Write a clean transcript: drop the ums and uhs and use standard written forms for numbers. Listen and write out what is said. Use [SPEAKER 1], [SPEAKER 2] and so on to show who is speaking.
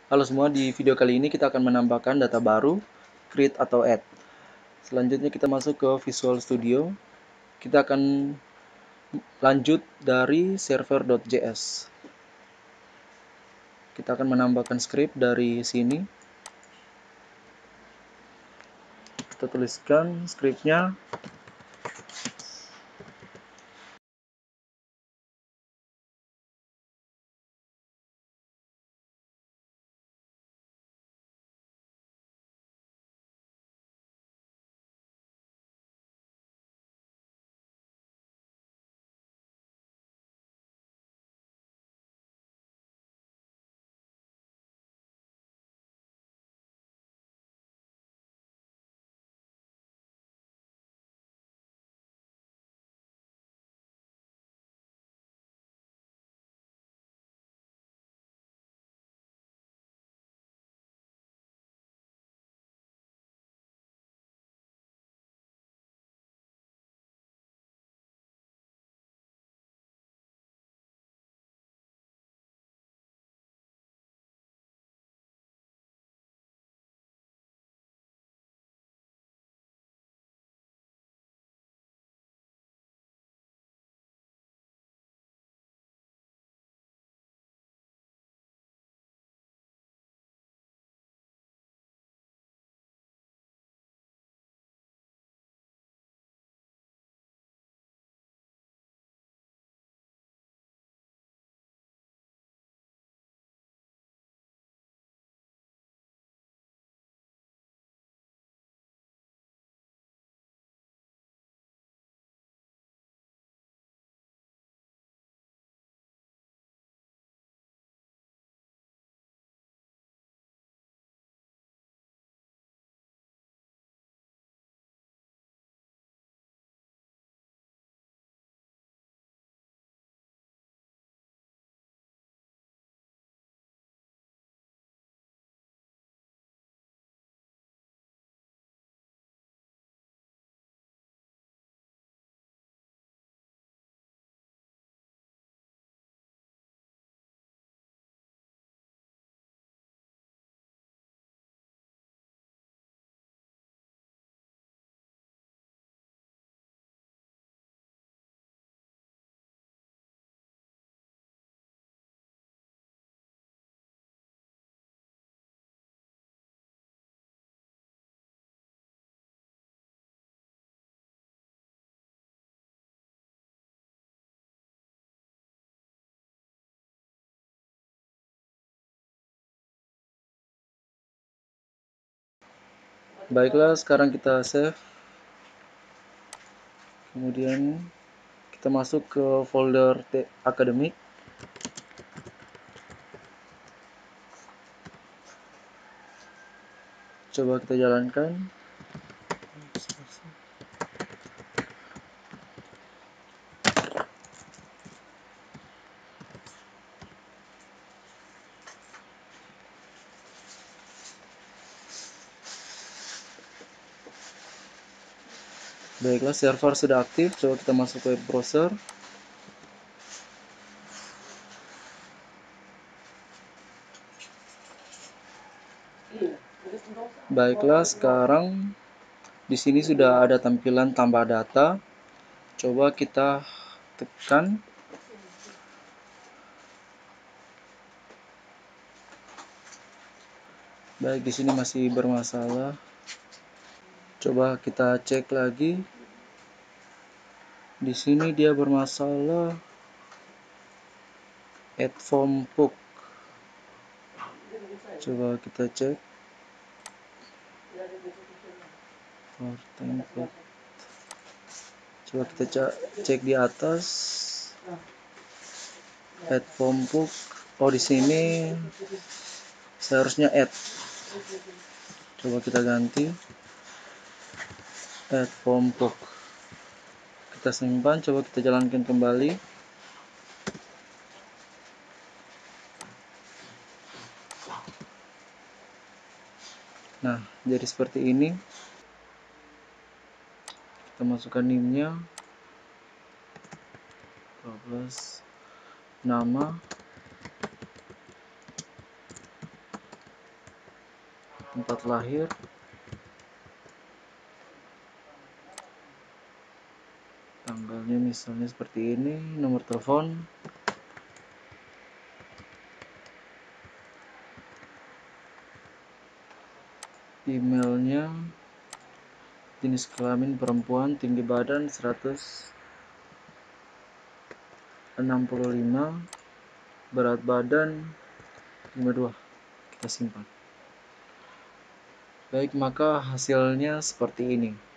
[SPEAKER 1] Halo semua, di video kali ini kita akan menambahkan data baru, create atau add. Selanjutnya kita masuk ke Visual Studio. Kita akan lanjut dari server.js. Kita akan menambahkan script dari sini. Kita tuliskan scriptnya. Baiklah, sekarang kita save. Kemudian kita masuk ke folder akademik. Coba kita jalankan. Baiklah, server sudah aktif. Coba kita masuk ke web browser. Baiklah, sekarang di sini sudah ada tampilan tambah data. Coba kita tekan. Baik, di sini masih bermasalah. Coba kita cek lagi. Di sini dia bermasalah. Add form book. Coba kita cek. For template. Coba kita cek di atas. Add form book. Oh, di sini seharusnya add. Coba kita ganti. Add form book. Kita simpan, coba kita jalankan kembali. Nah, jadi seperti ini. Kita masukkan NIM-nya. 12. Nama. tempat lahir, tanggalnya misalnya seperti ini, nomor telepon, emailnya, jenis kelamin perempuan, tinggi badan 165, berat badan 52. Kita simpan. Baik, maka hasilnya seperti ini.